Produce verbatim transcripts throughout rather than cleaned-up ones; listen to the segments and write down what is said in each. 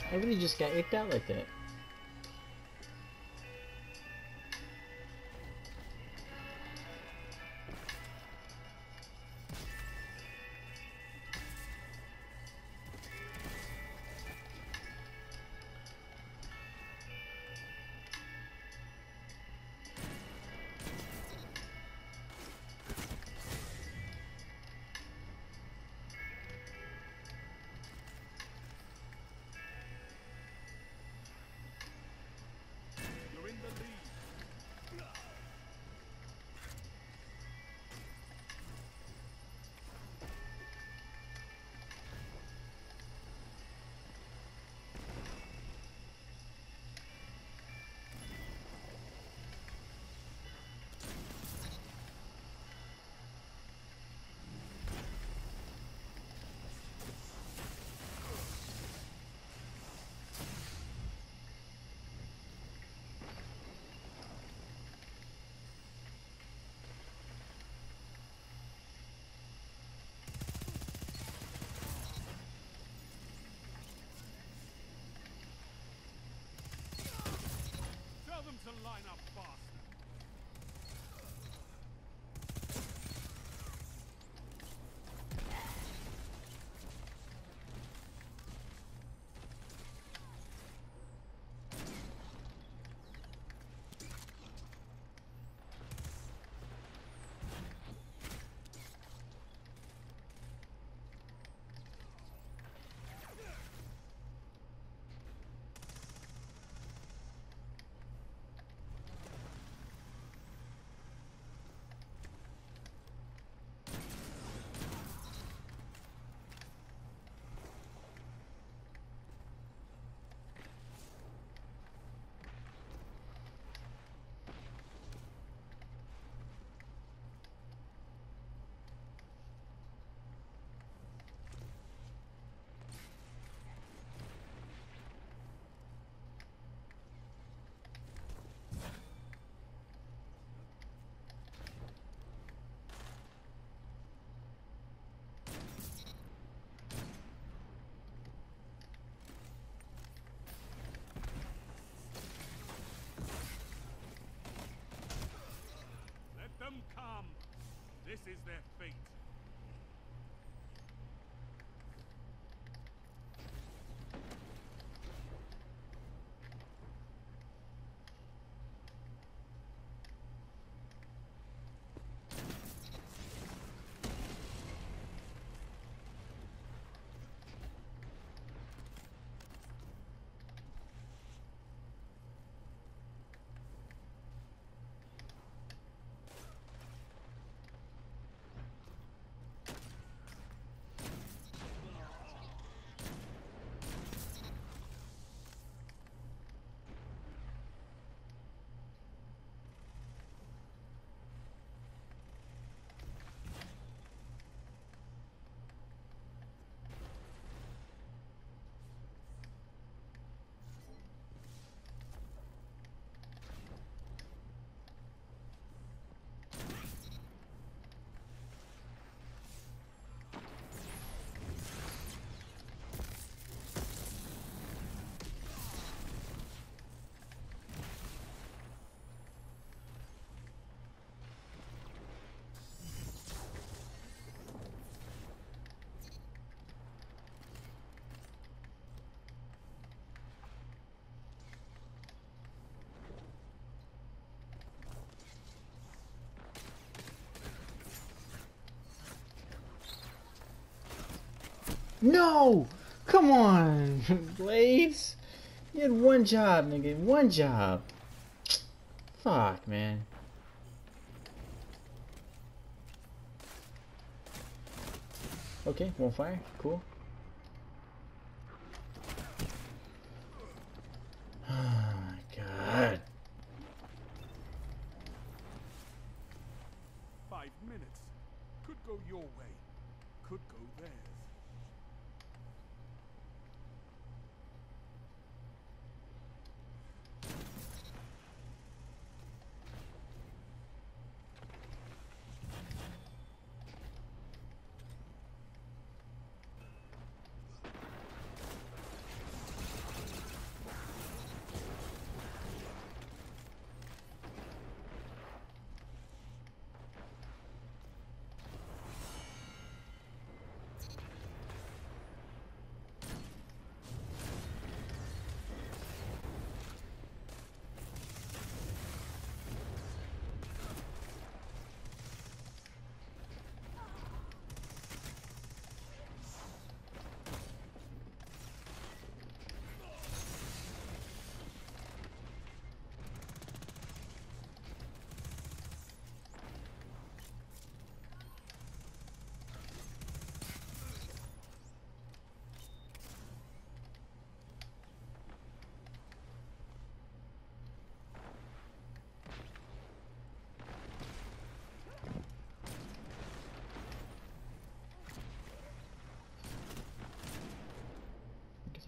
Everybody just got icked out like that. You're in the lead. Tell them to line up faster. Let them come. This is their fate. No! Come on, Blades! You had one job, nigga. One job. Fuck, man. Okay, won't fire. Cool. Oh my god. Five minutes. Could go your way. Could go theirs.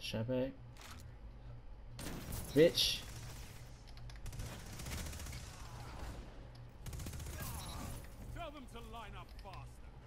shot back. Bitch. Tell them to line up faster.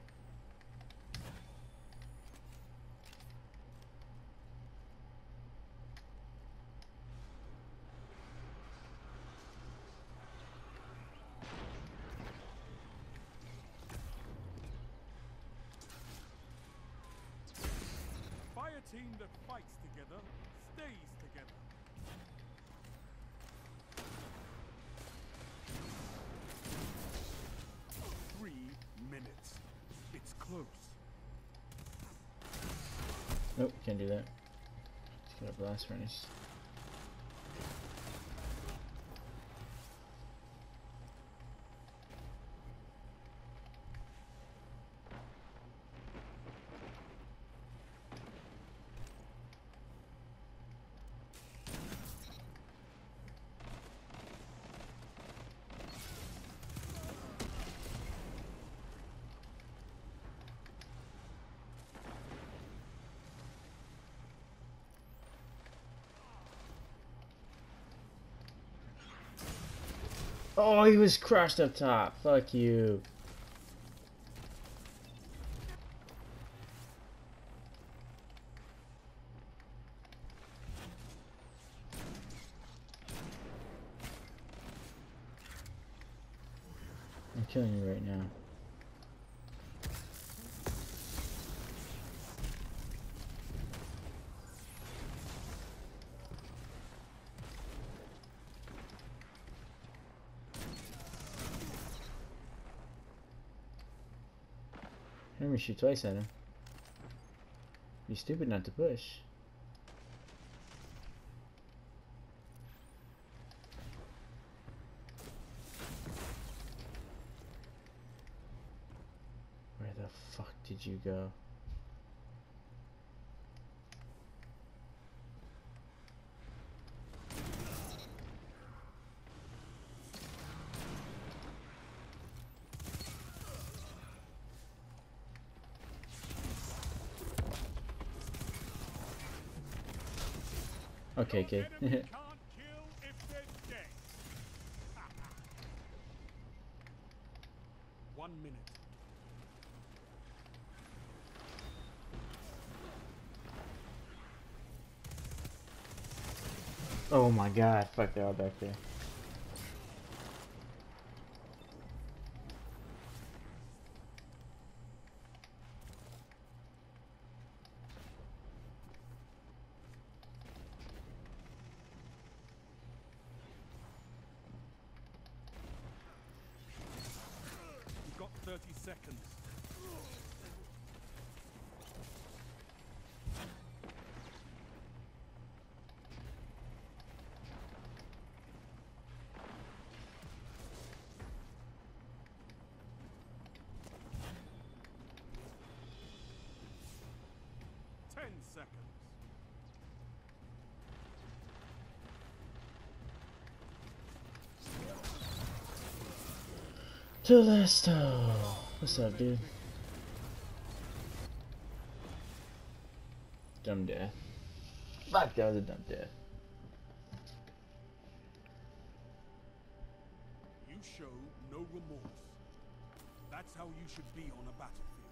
Fire team that fights together stays together. Three minutes. It's close. Nope, can't do that. Let's get a blast furnace. Oh, he was crushed up top. Fuck you. I'm killing you right now. Let me shoot twice at him. You're stupid not to push. Where the fuck did you go? Okay, kid. Enemy can't kill if they're dead. One minute. Oh my god, fuck, they're all back there. You've got thirty seconds. Ten seconds. Telesto! What's up, dude? Dumb death. Fuck, that was a dumb death. You show no remorse. That's how you should be on a battlefield.